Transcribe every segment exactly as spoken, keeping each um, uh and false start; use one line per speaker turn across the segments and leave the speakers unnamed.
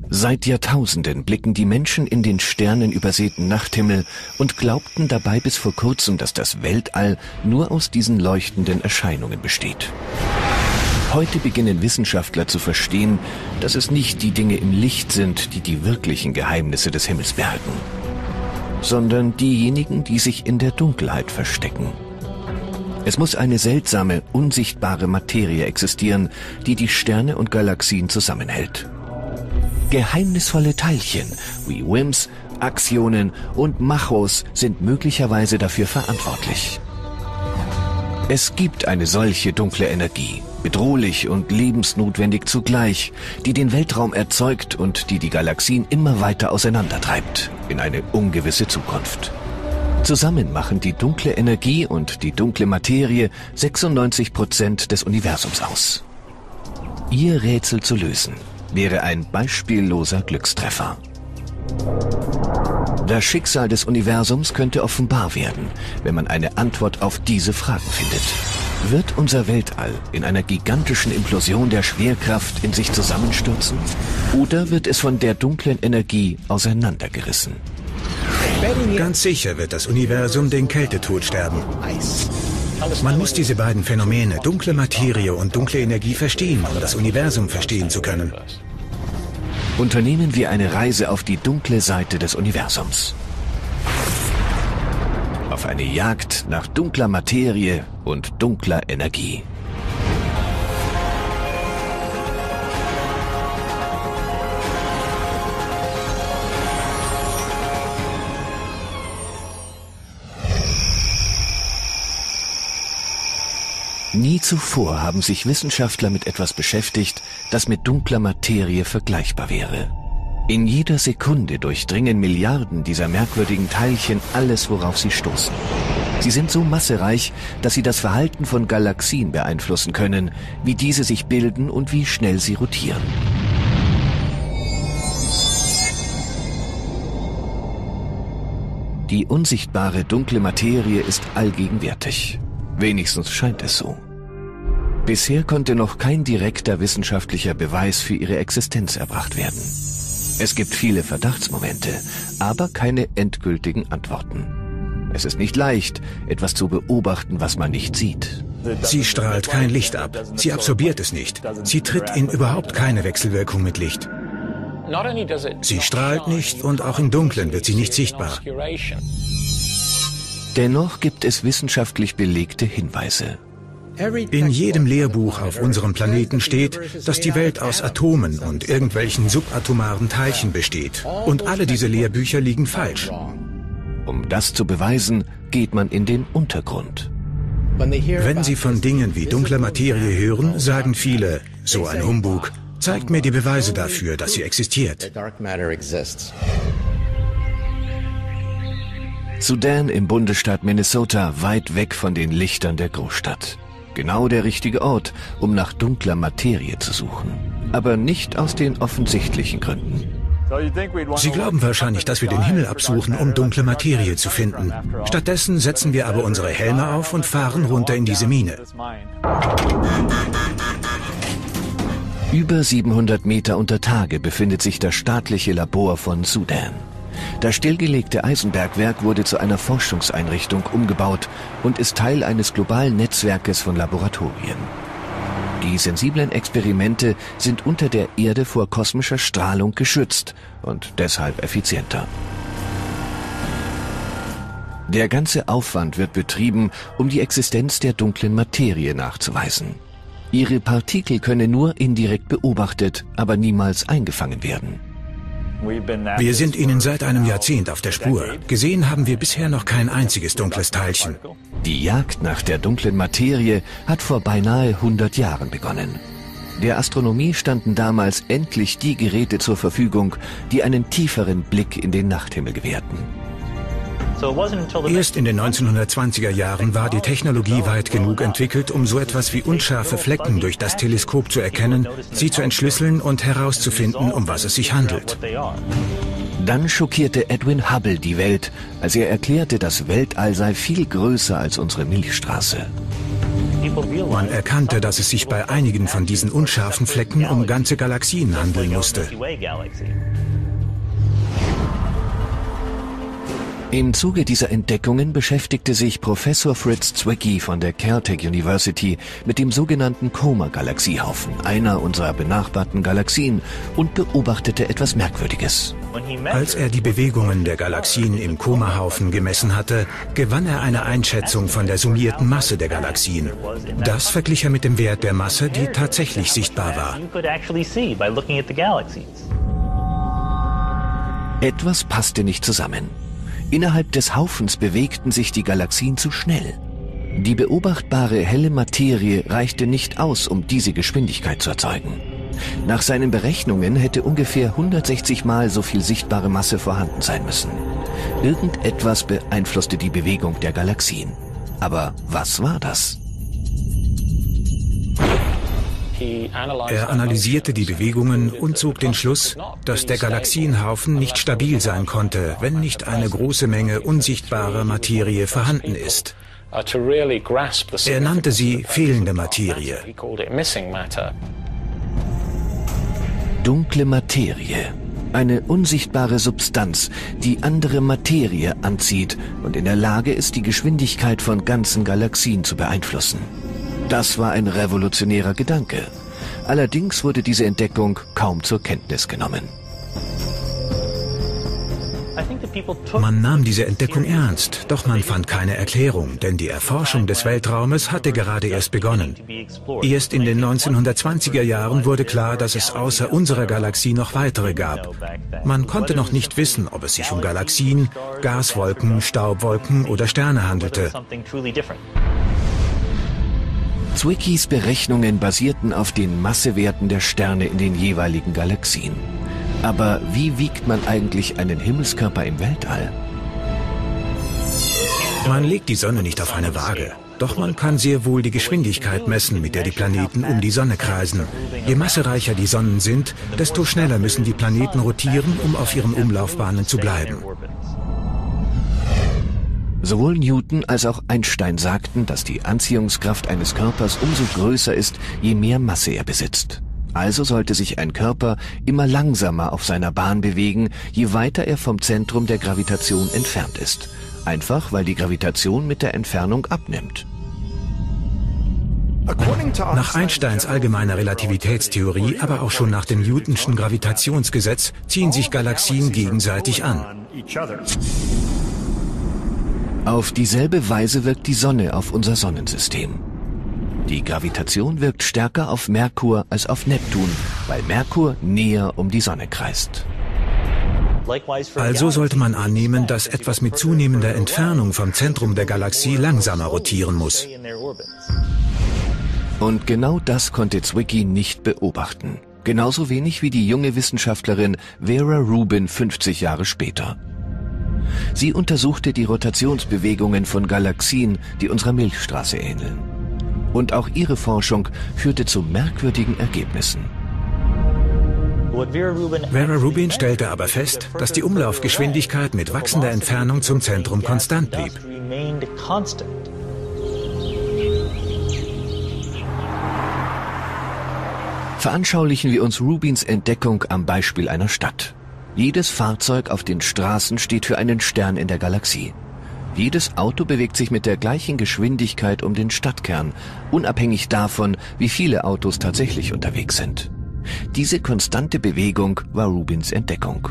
Seit Jahrtausenden blicken die Menschen in den sternenübersäten Nachthimmel und glaubten dabei bis vor kurzem, dass das Weltall nur aus diesen leuchtenden Erscheinungen besteht. Heute beginnen Wissenschaftler zu verstehen, dass es nicht die Dinge im Licht sind, die die wirklichen Geheimnisse des Himmels bergen, sondern diejenigen, die sich in der Dunkelheit verstecken. Es muss eine seltsame, unsichtbare Materie existieren, die die Sterne und Galaxien zusammenhält. Geheimnisvolle Teilchen wie W I M Ps, Axionen und Machos sind möglicherweise dafür verantwortlich. Es gibt eine solche dunkle Energie, bedrohlich und lebensnotwendig zugleich, die den Weltraum erzeugt und die die Galaxien immer weiter auseinandertreibt in eine ungewisse Zukunft. Zusammen machen die dunkle Energie und die dunkle Materie sechsundneunzig Prozent des Universums aus. Ihr Rätsel zu lösen wäre ein beispielloser Glückstreffer. Das Schicksal des Universums könnte offenbar werden, wenn man eine Antwort auf diese Fragen findet. Wird unser Weltall in einer gigantischen Implosion der Schwerkraft in sich zusammenstürzen? Oder wird es von der dunklen Energie auseinandergerissen?
Ganz sicher wird das Universum den Kältetod sterben. Man muss diese beiden Phänomene, dunkle Materie und dunkle Energie, verstehen, um das Universum verstehen zu können.
Unternehmen wir eine Reise auf die dunkle Seite des Universums. Auf eine Jagd nach dunkler Materie und dunkler Energie. Nie zuvor haben sich Wissenschaftler mit etwas beschäftigt, das mit dunkler Materie vergleichbar wäre. In jeder Sekunde durchdringen Milliarden dieser merkwürdigen Teilchen alles, worauf sie stoßen. Sie sind so massereich, dass sie das Verhalten von Galaxien beeinflussen können, wie diese sich bilden und wie schnell sie rotieren. Die unsichtbare dunkle Materie ist allgegenwärtig. Wenigstens scheint es so. Bisher konnte noch kein direkter wissenschaftlicher Beweis für ihre Existenz erbracht werden. Es gibt viele Verdachtsmomente, aber keine endgültigen Antworten. Es ist nicht leicht, etwas zu beobachten, was man nicht sieht.
Sie strahlt kein Licht ab. Sie absorbiert es nicht. Sie tritt in überhaupt keine Wechselwirkung mit Licht. Sie strahlt nicht und auch im Dunklen wird sie nicht sichtbar.
Dennoch gibt es wissenschaftlich belegte Hinweise.
In jedem Lehrbuch auf unserem Planeten steht, dass die Welt aus Atomen und irgendwelchen subatomaren Teilchen besteht. Und alle diese Lehrbücher liegen falsch.
Um das zu beweisen, geht man in den Untergrund.
Wenn Sie von Dingen wie dunkler Materie hören, sagen viele, so ein Humbug, zeigt mir die Beweise dafür, dass sie existiert.
Sudan im Bundesstaat Minnesota, weit weg von den Lichtern der Großstadt. Genau der richtige Ort, um nach dunkler Materie zu suchen. Aber nicht aus den offensichtlichen Gründen.
Sie glauben wahrscheinlich, dass wir den Himmel absuchen, um dunkle Materie zu finden. Stattdessen setzen wir aber unsere Helme auf und fahren runter in diese Mine.
Über siebenhundert Meter unter Tage befindet sich das staatliche Labor von Sudan. Das stillgelegte Eisenbergwerk wurde zu einer Forschungseinrichtung umgebaut und ist Teil eines globalen Netzwerkes von Laboratorien. Die sensiblen Experimente sind unter der Erde vor kosmischer Strahlung geschützt und deshalb effizienter. Der ganze Aufwand wird betrieben, um die Existenz der dunklen Materie nachzuweisen. Ihre Partikel können nur indirekt beobachtet, aber niemals eingefangen werden.
Wir sind ihnen seit einem Jahrzehnt auf der Spur. Gesehen haben wir bisher noch kein einziges dunkles Teilchen.
Die Jagd nach der dunklen Materie hat vor beinahe hundert Jahren begonnen. Der Astronomie standen damals endlich die Geräte zur Verfügung, die einen tieferen Blick in den Nachthimmel gewährten.
Erst in den neunzehnhundertzwanziger Jahren war die Technologie weit genug entwickelt, um so etwas wie unscharfe Flecken durch das Teleskop zu erkennen, sie zu entschlüsseln und herauszufinden, um was es sich handelt.
Dann schockierte Edwin Hubble die Welt, als er erklärte, das Weltall sei viel größer als unsere Milchstraße.
Man erkannte, dass es sich bei einigen von diesen unscharfen Flecken um ganze Galaxien handeln musste.
Im Zuge dieser Entdeckungen beschäftigte sich Professor Fritz Zwicky von der Caltech University mit dem sogenannten Coma-Galaxiehaufen, einer unserer benachbarten Galaxien, und beobachtete etwas Merkwürdiges.
Als er die Bewegungen der Galaxien im Coma-Haufen gemessen hatte, gewann er eine Einschätzung von der summierten Masse der Galaxien. Das verglich er mit dem Wert der Masse, die tatsächlich sichtbar war.
Etwas passte nicht zusammen. Innerhalb des Haufens bewegten sich die Galaxien zu schnell. Die beobachtbare helle Materie reichte nicht aus, um diese Geschwindigkeit zu erzeugen. Nach seinen Berechnungen hätte ungefähr hundertsechzig Mal so viel sichtbare Masse vorhanden sein müssen. Irgendetwas beeinflusste die Bewegung der Galaxien. Aber was war das?
Er analysierte die Bewegungen und zog den Schluss, dass der Galaxienhaufen nicht stabil sein konnte, wenn nicht eine große Menge unsichtbarer Materie vorhanden ist. Er nannte sie fehlende Materie.
Dunkle Materie. Eine unsichtbare Substanz, die andere Materie anzieht und in der Lage ist, die Geschwindigkeit von ganzen Galaxien zu beeinflussen. Das war ein revolutionärer Gedanke. Allerdings wurde diese Entdeckung kaum zur Kenntnis genommen.
Man nahm diese Entdeckung ernst, doch man fand keine Erklärung, denn die Erforschung des Weltraumes hatte gerade erst begonnen. Erst in den neunzehnhundertzwanziger Jahren wurde klar, dass es außer unserer Galaxie noch weitere gab. Man konnte noch nicht wissen, ob es sich um Galaxien, Gaswolken, Staubwolken oder Sterne handelte.
Zwickys Berechnungen basierten auf den Massewerten der Sterne in den jeweiligen Galaxien. Aber wie wiegt man eigentlich einen Himmelskörper im Weltall?
Man legt die Sonne nicht auf eine Waage. Doch man kann sehr wohl die Geschwindigkeit messen, mit der die Planeten um die Sonne kreisen. Je massereicher die Sonnen sind, desto schneller müssen die Planeten rotieren, um auf ihren Umlaufbahnen zu bleiben.
Sowohl Newton als auch Einstein sagten, dass die Anziehungskraft eines Körpers umso größer ist, je mehr Masse er besitzt. Also sollte sich ein Körper immer langsamer auf seiner Bahn bewegen, je weiter er vom Zentrum der Gravitation entfernt ist. Einfach, weil die Gravitation mit der Entfernung abnimmt.
Nach Einsteins allgemeiner Relativitätstheorie, aber auch schon nach dem Newtonschen Gravitationsgesetz, ziehen sich Galaxien gegenseitig an.
Auf dieselbe Weise wirkt die Sonne auf unser Sonnensystem. Die Gravitation wirkt stärker auf Merkur als auf Neptun, weil Merkur näher um die Sonne kreist.
Also sollte man annehmen, dass etwas mit zunehmender Entfernung vom Zentrum der Galaxie langsamer rotieren muss.
Und genau das konnte Zwicky nicht beobachten. Genauso wenig wie die junge Wissenschaftlerin Vera Rubin fünfzig Jahre später. Sie untersuchte die Rotationsbewegungen von Galaxien, die unserer Milchstraße ähneln. Und auch ihre Forschung führte zu merkwürdigen Ergebnissen.
Vera Rubin stellte aber fest, dass die Umlaufgeschwindigkeit mit wachsender Entfernung zum Zentrum konstant blieb.
Veranschaulichen wir uns Rubins Entdeckung am Beispiel einer Stadt. Jedes Fahrzeug auf den Straßen steht für einen Stern in der Galaxie. Jedes Auto bewegt sich mit der gleichen Geschwindigkeit um den Stadtkern, unabhängig davon, wie viele Autos tatsächlich unterwegs sind. Diese konstante Bewegung war Rubins Entdeckung.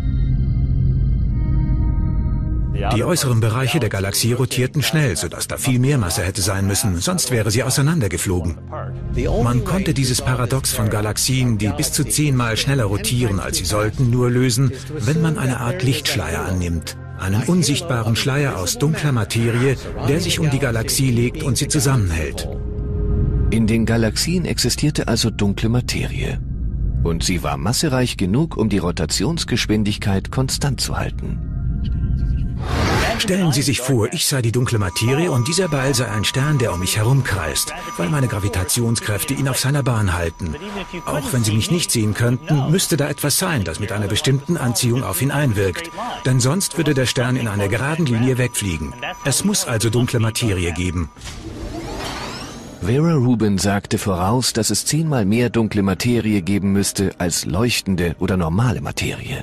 Die äußeren Bereiche der Galaxie rotierten schnell, sodass da viel mehr Masse hätte sein müssen, sonst wäre sie auseinandergeflogen. Man konnte dieses Paradox von Galaxien, die bis zu zehnmal schneller rotieren, als sie sollten, nur lösen, wenn man eine Art Lichtschleier annimmt. Einen unsichtbaren Schleier aus dunkler Materie, der sich um die Galaxie legt und sie zusammenhält.
In den Galaxien existierte also dunkle Materie. Und sie war massereich genug, um die Rotationsgeschwindigkeit konstant zu halten.
Stellen Sie sich vor, ich sei die dunkle Materie und dieser Ball sei ein Stern, der um mich herumkreist, weil meine Gravitationskräfte ihn auf seiner Bahn halten. Auch wenn Sie mich nicht sehen könnten, müsste da etwas sein, das mit einer bestimmten Anziehung auf ihn einwirkt. Denn sonst würde der Stern in einer geraden Linie wegfliegen. Es muss also dunkle Materie geben.
Vera Rubin sagte voraus, dass es zehnmal mehr dunkle Materie geben müsste als leuchtende oder normale Materie.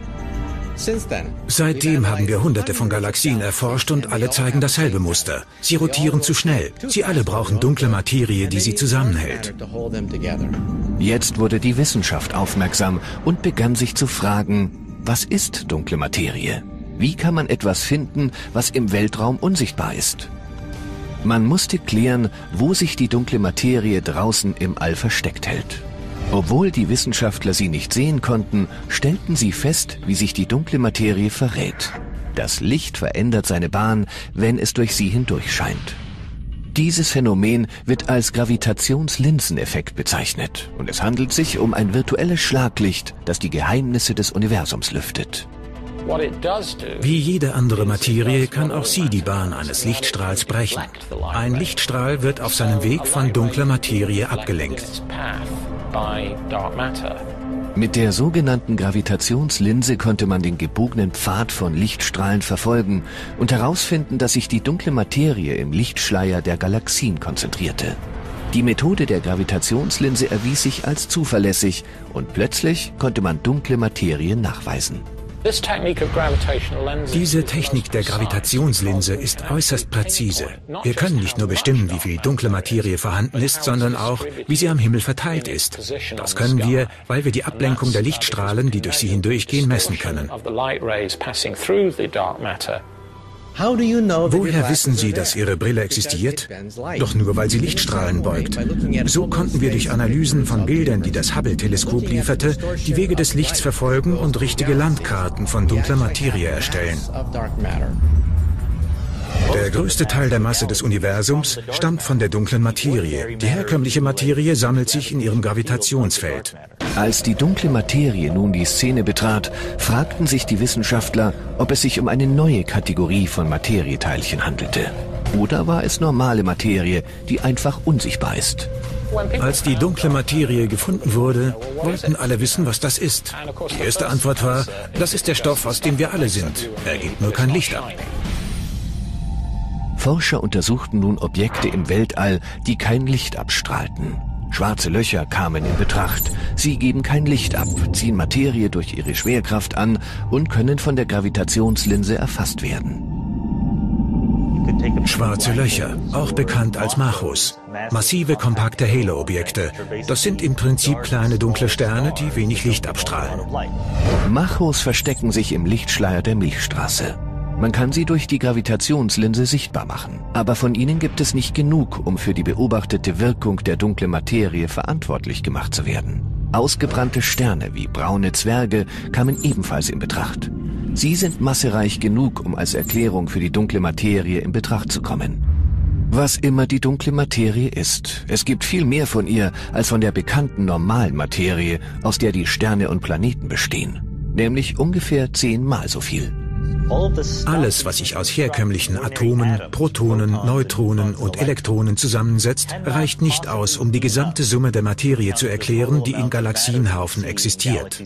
Seitdem haben wir hunderte von Galaxien erforscht und alle zeigen dasselbe Muster. Sie rotieren zu schnell. Sie alle brauchen dunkle Materie, die sie zusammenhält.
Jetzt wurde die Wissenschaft aufmerksam und begann sich zu fragen, was ist dunkle Materie? Wie kann man etwas finden, was im Weltraum unsichtbar ist? Man musste klären, wo sich die dunkle Materie draußen im All versteckt hält. Obwohl die Wissenschaftler sie nicht sehen konnten, stellten sie fest, wie sich die dunkle Materie verrät. Das Licht verändert seine Bahn, wenn es durch sie hindurch scheint. Dieses Phänomen wird als Gravitationslinseneffekt bezeichnet und es handelt sich um ein virtuelles Schlaglicht, das die Geheimnisse des Universums lüftet.
Wie jede andere Materie kann auch sie die Bahn eines Lichtstrahls brechen. Ein Lichtstrahl wird auf seinem Weg von dunkler Materie abgelenkt.
Mit der sogenannten Gravitationslinse konnte man den gebogenen Pfad von Lichtstrahlen verfolgen und herausfinden, dass sich die dunkle Materie im Lichtschleier der Galaxien konzentrierte. Die Methode der Gravitationslinse erwies sich als zuverlässig und plötzlich konnte man dunkle Materie nachweisen.
Diese Technik der Gravitationslinse ist äußerst präzise. Wir können nicht nur bestimmen, wie viel dunkle Materie vorhanden ist, sondern auch, wie sie am Himmel verteilt ist. Das können wir, weil wir die Ablenkung der Lichtstrahlen, die durch sie hindurchgehen, messen können. Woher wissen Sie, dass Ihre Brille existiert? Doch nur, weil sie Lichtstrahlen beugt. So konnten wir durch Analysen von Bildern, die das Hubble-Teleskop lieferte, die Wege des Lichts verfolgen und richtige Landkarten von dunkler Materie erstellen. Der größte Teil der Masse des Universums stammt von der dunklen Materie. Die herkömmliche Materie sammelt sich in ihrem Gravitationsfeld.
Als die dunkle Materie nun die Szene betrat, fragten sich die Wissenschaftler, ob es sich um eine neue Kategorie von Materieteilchen handelte. Oder war es normale Materie, die einfach unsichtbar ist?
Als die dunkle Materie gefunden wurde, wollten alle wissen, was das ist. Die erste Antwort war, das ist der Stoff, aus dem wir alle sind. Er gibt nur kein Licht ab.
Forscher untersuchten nun Objekte im Weltall, die kein Licht abstrahlten. Schwarze Löcher kamen in Betracht. Sie geben kein Licht ab, ziehen Materie durch ihre Schwerkraft an und können von der Gravitationslinse erfasst werden.
Schwarze Löcher, auch bekannt als Machos. Massive, kompakte Halo-Objekte. Das sind im Prinzip kleine dunkle Sterne, die wenig Licht abstrahlen.
Machos verstecken sich im Lichtschleier der Milchstraße. Man kann sie durch die Gravitationslinse sichtbar machen. Aber von ihnen gibt es nicht genug, um für die beobachtete Wirkung der dunklen Materie verantwortlich gemacht zu werden. Ausgebrannte Sterne wie braune Zwerge kamen ebenfalls in Betracht. Sie sind massereich genug, um als Erklärung für die dunkle Materie in Betracht zu kommen. Was immer die dunkle Materie ist, es gibt viel mehr von ihr als von der bekannten normalen Materie, aus der die Sterne und Planeten bestehen. Nämlich ungefähr zehnmal so viel.
Alles, was sich aus herkömmlichen Atomen, Protonen, Neutronen und Elektronen zusammensetzt, reicht nicht aus, um die gesamte Summe der Materie zu erklären, die in Galaxienhaufen existiert.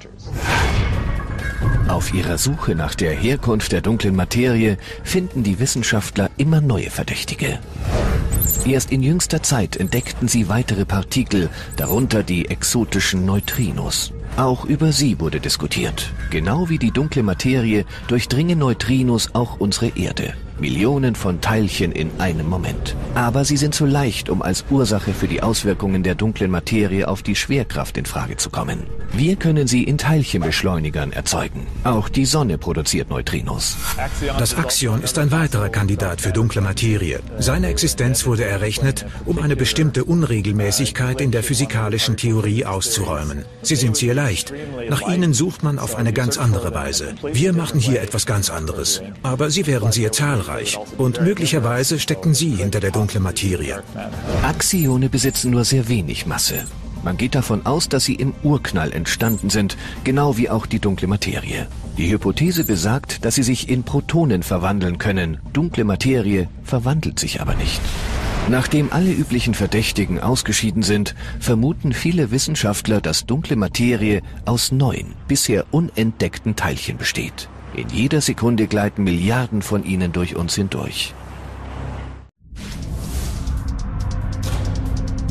Auf ihrer Suche nach der Herkunft der dunklen Materie finden die Wissenschaftler immer neue Verdächtige. Erst in jüngster Zeit entdeckten sie weitere Partikel, darunter die exotischen Neutrinos. Auch über sie wurde diskutiert. Genau wie die dunkle Materie durchdringen Neutrinos auch unsere Erde. Millionen von Teilchen in einem Moment. Aber sie sind zu leicht, um als Ursache für die Auswirkungen der dunklen Materie auf die Schwerkraft in Frage zu kommen. Wir können sie in Teilchenbeschleunigern erzeugen. Auch die Sonne produziert Neutrinos.
Das Axion ist ein weiterer Kandidat für dunkle Materie. Seine Existenz wurde errechnet, um eine bestimmte Unregelmäßigkeit in der physikalischen Theorie auszuräumen. Sie sind sehr leicht. Nach ihnen sucht man auf eine ganz andere Weise. Wir machen hier etwas ganz anderes. Aber sie wären sehr zahlreich. Und möglicherweise stecken sie hinter der dunklen Materie.
Axione besitzen nur sehr wenig Masse. Man geht davon aus, dass sie im Urknall entstanden sind, genau wie auch die dunkle Materie. Die Hypothese besagt, dass sie sich in Protonen verwandeln können. Dunkle Materie verwandelt sich aber nicht. Nachdem alle üblichen Verdächtigen ausgeschieden sind, vermuten viele Wissenschaftler, dass dunkle Materie aus neuen, bisher unentdeckten Teilchen besteht. In jeder Sekunde gleiten Milliarden von ihnen durch uns hindurch.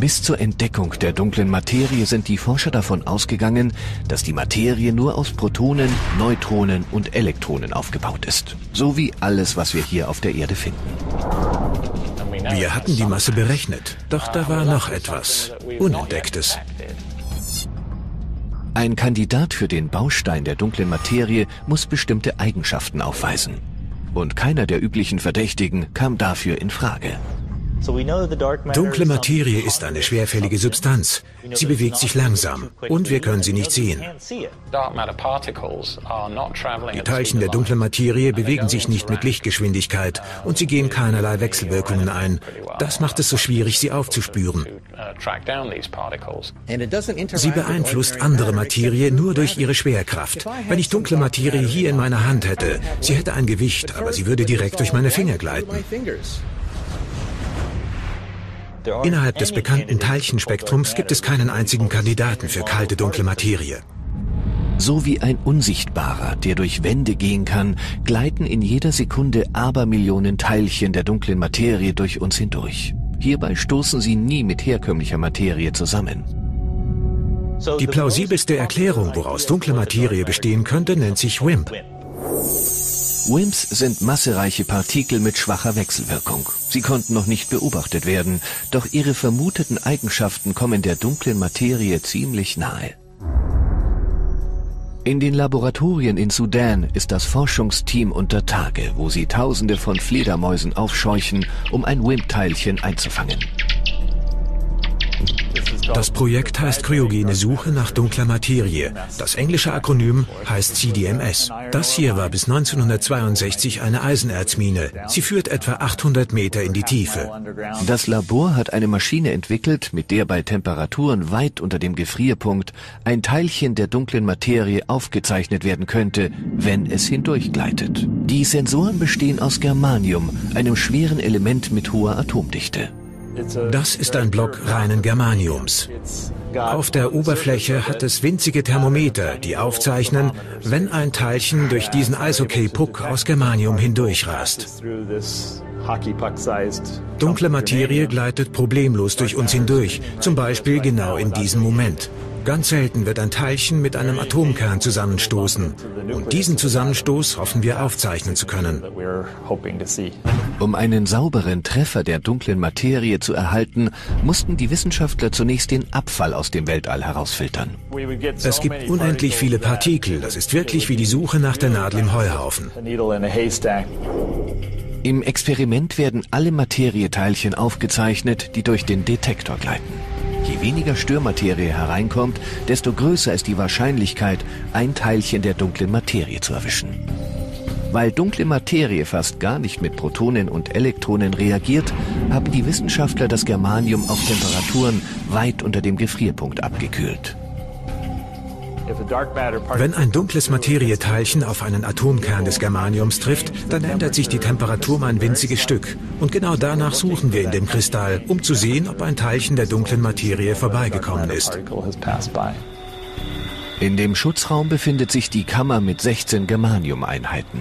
Bis zur Entdeckung der dunklen Materie sind die Forscher davon ausgegangen, dass die Materie nur aus Protonen, Neutronen und Elektronen aufgebaut ist. So wie alles, was wir hier auf der Erde finden.
Wir hatten die Masse berechnet, doch da war noch etwas Unentdecktes.
Ein Kandidat für den Baustein der dunklen Materie muss bestimmte Eigenschaften aufweisen. Und keiner der üblichen Verdächtigen kam dafür in Frage.
Dunkle Materie ist eine schwerfällige Substanz. Sie bewegt sich langsam und wir können sie nicht sehen. Die Teilchen der dunklen Materie bewegen sich nicht mit Lichtgeschwindigkeit und sie gehen keinerlei Wechselwirkungen ein. Das macht es so schwierig, sie aufzuspüren. Sie beeinflusst andere Materie nur durch ihre Schwerkraft. Wenn ich dunkle Materie hier in meiner Hand hätte, sie hätte ein Gewicht, aber sie würde direkt durch meine Finger gleiten. Innerhalb des bekannten Teilchenspektrums gibt es keinen einzigen Kandidaten für kalte dunkle Materie.
So wie ein Unsichtbarer, der durch Wände gehen kann, gleiten in jeder Sekunde Abermillionen Teilchen der dunklen Materie durch uns hindurch. Hierbei stoßen sie nie mit herkömmlicher Materie zusammen.
Die plausibelste Erklärung, woraus dunkle Materie bestehen könnte, nennt sich WIMP.
WIMPs sind massereiche Partikel mit schwacher Wechselwirkung. Sie konnten noch nicht beobachtet werden, doch ihre vermuteten Eigenschaften kommen der dunklen Materie ziemlich nahe. In den Laboratorien in Sudan ist das Forschungsteam unter Tage, wo sie Tausende von Fledermäusen aufscheuchen, um ein WIMP-Teilchen einzufangen.
Das Projekt heißt Kryogene Suche nach dunkler Materie. Das englische Akronym heißt C D M S. Das hier war bis neunzehnhundertzweiundsechzig eine Eisenerzmine. Sie führt etwa achthundert Meter in die Tiefe.
Das Labor hat eine Maschine entwickelt, mit der bei Temperaturen weit unter dem Gefrierpunkt ein Teilchen der dunklen Materie aufgezeichnet werden könnte, wenn es hindurchgleitet. Die Sensoren bestehen aus Germanium, einem schweren Element mit hoher Atomdichte.
Das ist ein Block reinen Germaniums. Auf der Oberfläche hat es winzige Thermometer, die aufzeichnen, wenn ein Teilchen durch diesen Eishockey-Puck aus Germanium hindurchrast. Dunkle Materie gleitet problemlos durch uns hindurch, zum Beispiel genau in diesem Moment. Ganz selten wird ein Teilchen mit einem Atomkern zusammenstoßen. Und diesen Zusammenstoß hoffen wir aufzeichnen zu können.
Um einen sauberen Treffer der dunklen Materie zu erhalten, mussten die Wissenschaftler zunächst den Abfall aus dem Weltall herausfiltern.
Es gibt unendlich viele Partikel. Das ist wirklich wie die Suche nach der Nadel im Heuhaufen.
Im Experiment werden alle Materieteilchen aufgezeichnet, die durch den Detektor gleiten. Je weniger Störmaterie hereinkommt, desto größer ist die Wahrscheinlichkeit, ein Teilchen der dunklen Materie zu erwischen. Weil dunkle Materie fast gar nicht mit Protonen und Elektronen reagiert, haben die Wissenschaftler das Germanium auf Temperaturen weit unter dem Gefrierpunkt abgekühlt.
Wenn ein dunkles Materieteilchen auf einen Atomkern des Germaniums trifft, dann ändert sich die Temperatur um ein winziges Stück. Und genau danach suchen wir in dem Kristall, um zu sehen, ob ein Teilchen der dunklen Materie vorbeigekommen ist.
In dem Schutzraum befindet sich die Kammer mit sechzehn Germanium-Einheiten.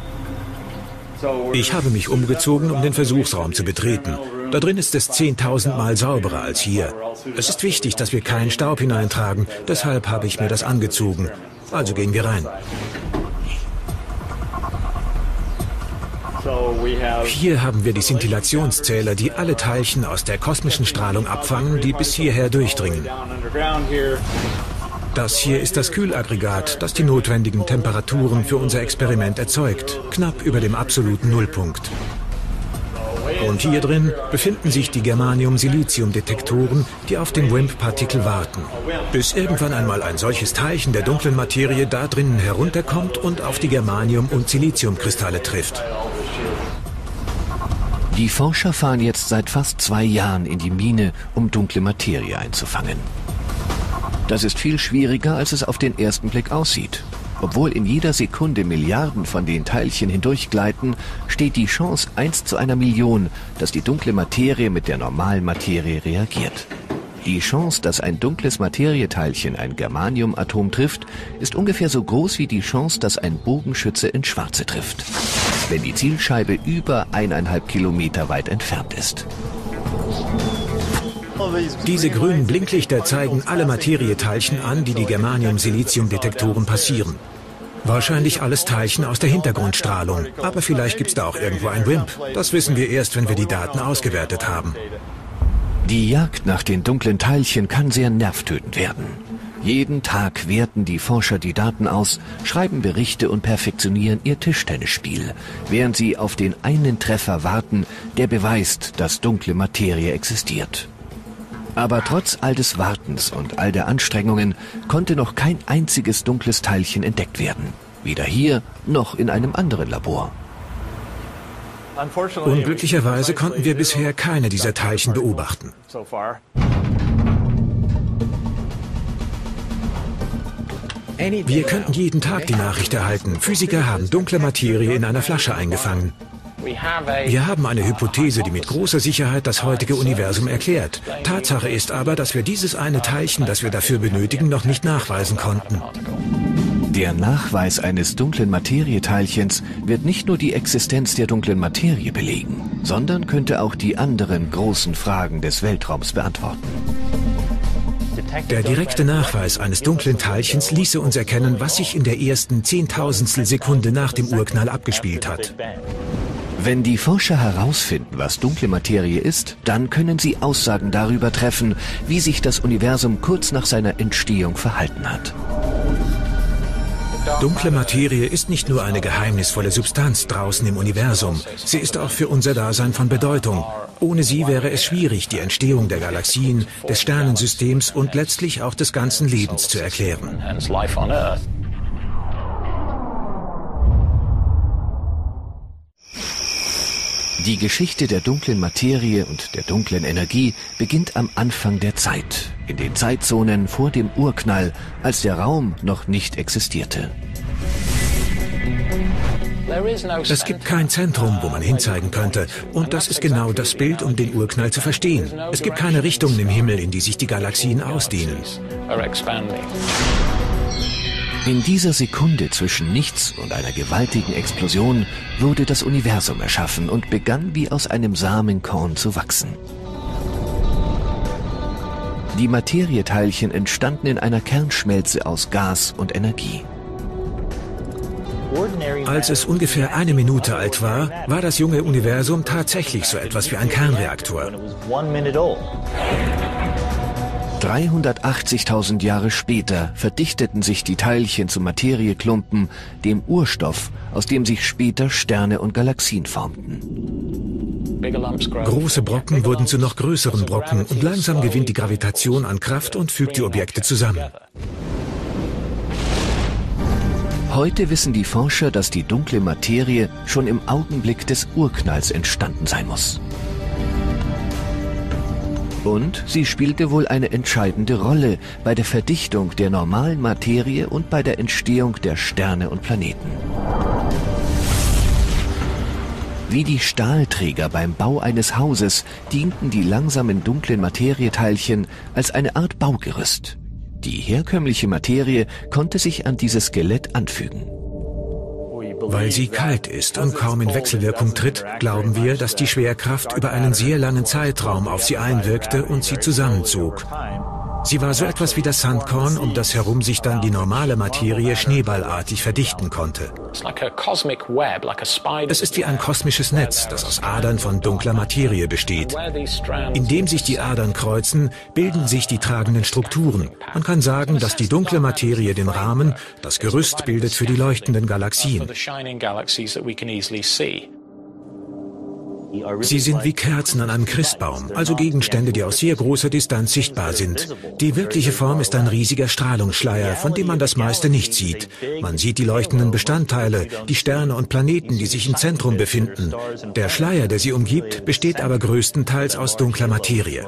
Ich habe mich umgezogen, um den Versuchsraum zu betreten. Da drin ist es zehntausend Mal sauberer als hier. Es ist wichtig, dass wir keinen Staub hineintragen, deshalb habe ich mir das angezogen. Also gehen wir rein. Hier haben wir die Szintillationszähler, die alle Teilchen aus der kosmischen Strahlung abfangen, die bis hierher durchdringen. Das hier ist das Kühlaggregat, das die notwendigen Temperaturen für unser Experiment erzeugt, knapp über dem absoluten Nullpunkt. Und hier drin befinden sich die Germanium-Silizium-Detektoren, die auf den WIMP-Partikel warten. Bis irgendwann einmal ein solches Teilchen der dunklen Materie da drinnen herunterkommt und auf die Germanium- und Siliziumkristalle trifft.
Die Forscher fahren jetzt seit fast zwei Jahren in die Mine, um dunkle Materie einzufangen. Das ist viel schwieriger, als es auf den ersten Blick aussieht. Obwohl in jeder Sekunde Milliarden von den Teilchen hindurchgleiten, steht die Chance eins zu einer Million, dass die dunkle Materie mit der normalen Materie reagiert. Die Chance, dass ein dunkles Materieteilchen ein Germaniumatom trifft, ist ungefähr so groß wie die Chance, dass ein Bogenschütze ins Schwarze trifft, wenn die Zielscheibe über eineinhalb Kilometer weit entfernt ist.
Diese grünen Blinklichter zeigen alle Materieteilchen an, die die Germanium-Silizium-Detektoren passieren. Wahrscheinlich alles Teilchen aus der Hintergrundstrahlung. Aber vielleicht gibt es da auch irgendwo ein W I M P. Das wissen wir erst, wenn wir die Daten ausgewertet haben.
Die Jagd nach den dunklen Teilchen kann sehr nervtötend werden. Jeden Tag werten die Forscher die Daten aus, schreiben Berichte und perfektionieren ihr Tischtennisspiel, während sie auf den einen Treffer warten, der beweist, dass dunkle Materie existiert. Aber trotz all des Wartens und all der Anstrengungen konnte noch kein einziges dunkles Teilchen entdeckt werden. Weder hier noch in einem anderen Labor.
Unglücklicherweise konnten wir bisher keine dieser Teilchen beobachten. Wir könnten jeden Tag die Nachricht erhalten, Physiker haben dunkle Materie in einer Flasche eingefangen. Wir haben eine Hypothese, die mit großer Sicherheit das heutige Universum erklärt. Tatsache ist aber, dass wir dieses eine Teilchen, das wir dafür benötigen, noch nicht nachweisen konnten.
Der Nachweis eines dunklen Materieteilchens wird nicht nur die Existenz der dunklen Materie belegen, sondern könnte auch die anderen großen Fragen des Weltraums beantworten.
Der direkte Nachweis eines dunklen Teilchens ließe uns erkennen, was sich in der ersten Zehntausendstel Sekunde nach dem Urknall abgespielt hat.
Wenn die Forscher herausfinden, was dunkle Materie ist, dann können sie Aussagen darüber treffen, wie sich das Universum kurz nach seiner Entstehung verhalten hat.
Dunkle Materie ist nicht nur eine geheimnisvolle Substanz draußen im Universum, sie ist auch für unser Dasein von Bedeutung. Ohne sie wäre es schwierig, die Entstehung der Galaxien, des Sternensystems und letztlich auch des ganzen Lebens zu erklären.
Die Geschichte der dunklen Materie und der dunklen Energie beginnt am Anfang der Zeit, in den Zeitzonen vor dem Urknall, als der Raum noch nicht existierte.
Es gibt kein Zentrum, wo man hinzeigen könnte. Und das ist genau das Bild, um den Urknall zu verstehen. Es gibt keine Richtungen im Himmel, in die sich die Galaxien ausdehnen.
In dieser Sekunde zwischen nichts und einer gewaltigen Explosion wurde das Universum erschaffen und begann wie aus einem Samenkorn zu wachsen. Die Materieteilchen entstanden in einer Kernschmelze aus Gas und Energie.
Als es ungefähr eine Minute alt war, war das junge Universum tatsächlich so etwas wie ein Kernreaktor.
dreihundertachtzigtausend Jahre später verdichteten sich die Teilchen zu Materieklumpen, dem Urstoff, aus dem sich später Sterne und Galaxien formten.
Große Brocken wurden zu noch größeren Brocken und langsam gewinnt die Gravitation an Kraft und fügt die Objekte zusammen.
Heute wissen die Forscher, dass die dunkle Materie schon im Augenblick des Urknalls entstanden sein muss. Und sie spielte wohl eine entscheidende Rolle bei der Verdichtung der normalen Materie und bei der Entstehung der Sterne und Planeten. Wie die Stahlträger beim Bau eines Hauses dienten die langsamen dunklen Materieteilchen als eine Art Baugerüst. Die herkömmliche Materie konnte sich an dieses Skelett anfügen.
Weil sie kalt ist und kaum in Wechselwirkung tritt, glauben wir, dass die Schwerkraft über einen sehr langen Zeitraum auf sie einwirkte und sie zusammenzog. Sie war so etwas wie das Sandkorn, um das herum sich dann die normale Materie schneeballartig verdichten konnte. Es ist wie ein kosmisches Netz, das aus Adern von dunkler Materie besteht. Indem sich die Adern kreuzen, bilden sich die tragenden Strukturen. Man kann sagen, dass die dunkle Materie den Rahmen, das Gerüst bildet für die leuchtenden Galaxien. Sie sind wie Kerzen an einem Christbaum, also Gegenstände, die aus sehr großer Distanz sichtbar sind. Die wirkliche Form ist ein riesiger Strahlungsschleier, von dem man das meiste nicht sieht. Man sieht die leuchtenden Bestandteile, die Sterne und Planeten, die sich im Zentrum befinden. Der Schleier, der sie umgibt, besteht aber größtenteils aus dunkler Materie.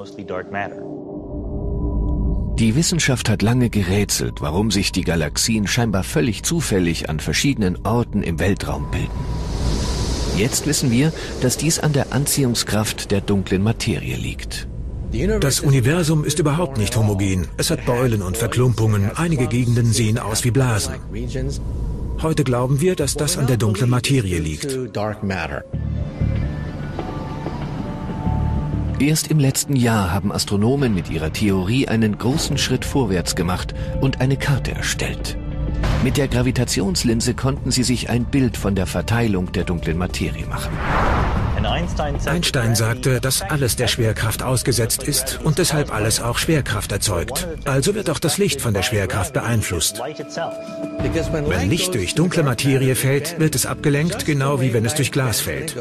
Die Wissenschaft hat lange gerätselt, warum sich die Galaxien scheinbar völlig zufällig an verschiedenen Orten im Weltraum bilden. Jetzt wissen wir, dass dies an der Anziehungskraft der dunklen Materie liegt.
Das Universum ist überhaupt nicht homogen. Es hat Beulen und Verklumpungen. Einige Gegenden sehen aus wie Blasen. Heute glauben wir, dass das an der dunklen Materie liegt.
Erst im letzten Jahr haben Astronomen mit ihrer Theorie einen großen Schritt vorwärts gemacht und eine Karte erstellt. Mit der Gravitationslinse konnten sie sich ein Bild von der Verteilung der dunklen Materie machen.
Einstein sagte, dass alles der Schwerkraft ausgesetzt ist und deshalb alles auch Schwerkraft erzeugt. Also wird auch das Licht von der Schwerkraft beeinflusst. Wenn Licht durch dunkle Materie fällt, wird es abgelenkt, genau wie wenn es durch Glas fällt.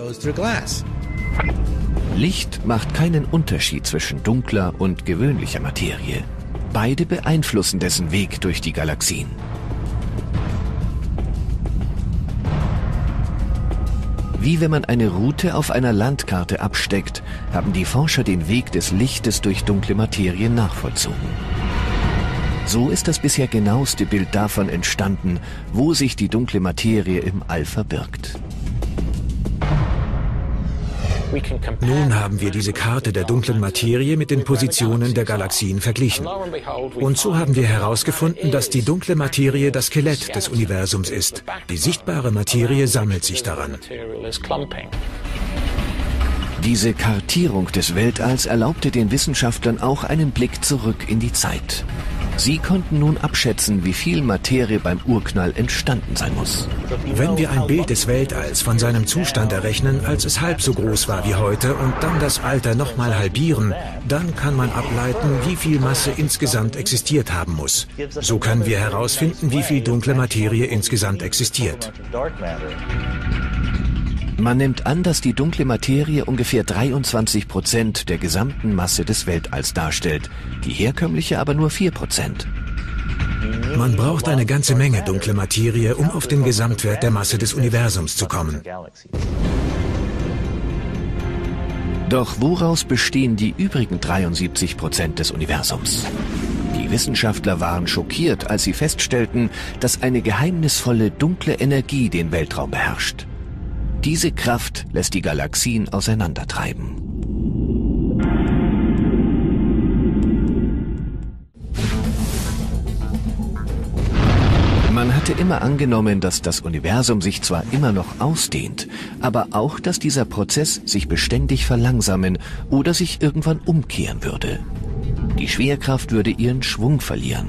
Licht macht keinen Unterschied zwischen dunkler und gewöhnlicher Materie. Beide beeinflussen dessen Weg durch die Galaxien. Wie wenn man eine Route auf einer Landkarte absteckt, haben die Forscher den Weg des Lichtes durch dunkle Materie nachvollzogen. So ist das bisher genaueste Bild davon entstanden, wo sich die dunkle Materie im All verbirgt.
Nun haben wir diese Karte der dunklen Materie mit den Positionen der Galaxien verglichen. Und so haben wir herausgefunden, dass die dunkle Materie das Skelett des Universums ist. Die sichtbare Materie sammelt sich daran.
Diese Kartierung des Weltalls erlaubte den Wissenschaftlern auch einen Blick zurück in die Zeit. Sie konnten nun abschätzen, wie viel Materie beim Urknall entstanden sein muss.
Wenn wir ein Bild des Weltalls von seinem Zustand errechnen, als es halb so groß war wie heute und dann das Alter nochmal halbieren, dann kann man ableiten, wie viel Masse insgesamt existiert haben muss. So können wir herausfinden, wie viel dunkle Materie insgesamt existiert.
Man nimmt an, dass die dunkle Materie ungefähr dreiundzwanzig Prozent der gesamten Masse des Weltalls darstellt, die herkömmliche aber nur vier Prozent.
Man braucht eine ganze Menge dunkle Materie, um auf den Gesamtwert der Masse des Universums zu kommen.
Doch woraus bestehen die übrigen dreiundsiebzig Prozent des Universums? Die Wissenschaftler waren schockiert, als sie feststellten, dass eine geheimnisvolle dunkle Energie den Weltraum beherrscht. Diese Kraft lässt die Galaxien auseinandertreiben. Man hatte immer angenommen, dass das Universum sich zwar immer noch ausdehnt, aber auch, dass dieser Prozess sich beständig verlangsamen oder sich irgendwann umkehren würde. Die Schwerkraft würde ihren Schwung verlieren.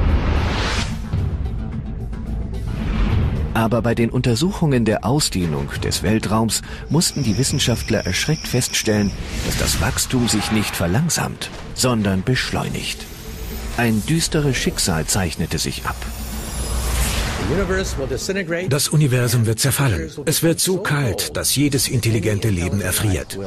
Aber bei den Untersuchungen der Ausdehnung des Weltraums mussten die Wissenschaftler erschreckt feststellen, dass das Wachstum sich nicht verlangsamt, sondern beschleunigt. Ein düsteres Schicksal zeichnete sich ab.
Das Universum wird zerfallen. Es wird so kalt, dass jedes intelligente Leben erfriert.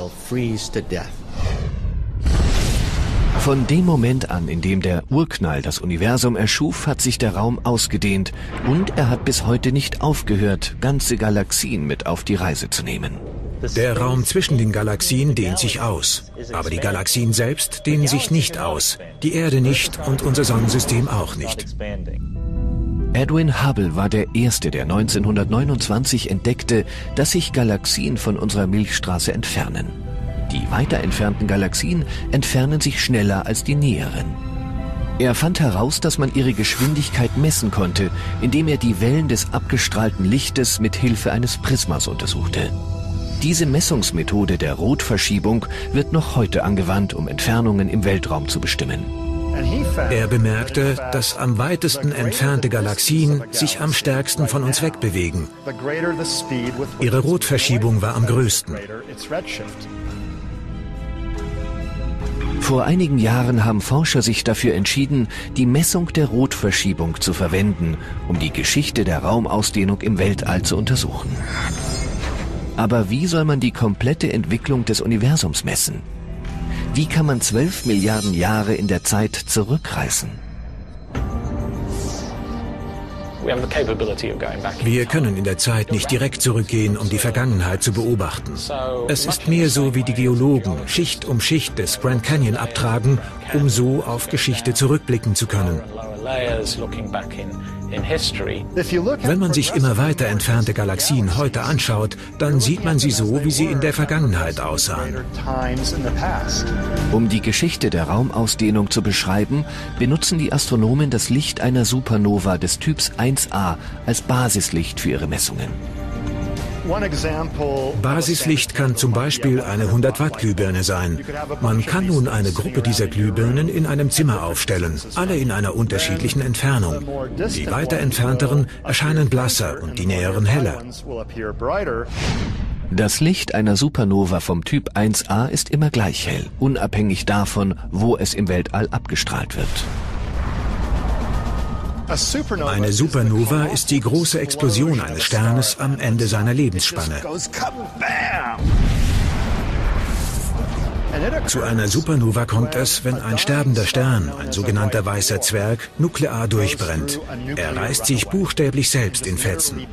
Von dem Moment an, in dem der Urknall das Universum erschuf, hat sich der Raum ausgedehnt und er hat bis heute nicht aufgehört, ganze Galaxien mit auf die Reise zu nehmen.
Der Raum zwischen den Galaxien dehnt sich aus, aber die Galaxien selbst dehnen sich nicht aus, die Erde nicht und unser Sonnensystem auch nicht.
Edwin Hubble war der Erste, der neunzehnhundertneunundzwanzig entdeckte, dass sich Galaxien von unserer Milchstraße entfernen. Die weiter entfernten Galaxien entfernen sich schneller als die näheren. Er fand heraus, dass man ihre Geschwindigkeit messen konnte, indem er die Wellen des abgestrahlten Lichtes mit Hilfe eines Prismas untersuchte. Diese Messungsmethode der Rotverschiebung wird noch heute angewandt, um Entfernungen im Weltraum zu bestimmen.
Er bemerkte, dass am weitesten entfernte Galaxien sich am stärksten von uns wegbewegen. Ihre Rotverschiebung war am größten.
Vor einigen Jahren haben Forscher sich dafür entschieden, die Messung der Rotverschiebung zu verwenden, um die Geschichte der Raumausdehnung im Weltall zu untersuchen. Aber wie soll man die komplette Entwicklung des Universums messen? Wie kann man zwölf Milliarden Jahre in der Zeit zurückreißen?
Wir können in der Zeit nicht direkt zurückgehen, um die Vergangenheit zu beobachten. Es ist mehr so, wie die Geologen Schicht um Schicht des Grand Canyon abtragen, um so auf Geschichte zurückblicken zu können. Wenn man sich immer weiter entfernte Galaxien heute anschaut, dann sieht man sie so, wie sie in der Vergangenheit aussahen.
Um die Geschichte der Raumausdehnung zu beschreiben, benutzen die Astronomen das Licht einer Supernova des Typs eins a als Basislicht für ihre Messungen.
Basislicht kann zum Beispiel eine hundert Watt Glühbirne sein. Man kann nun eine Gruppe dieser Glühbirnen in einem Zimmer aufstellen, alle in einer unterschiedlichen Entfernung. Die weiter entfernteren erscheinen blasser und die näheren heller.
Das Licht einer Supernova vom Typ eins a ist immer gleich hell, unabhängig davon, wo es im Weltall abgestrahlt wird.
Eine Supernova ist die große Explosion eines Sternes am Ende seiner Lebensspanne. Zu einer Supernova kommt es, wenn ein sterbender Stern, ein sogenannter weißer Zwerg, nuklear durchbrennt. Er reißt sich buchstäblich selbst in Fetzen.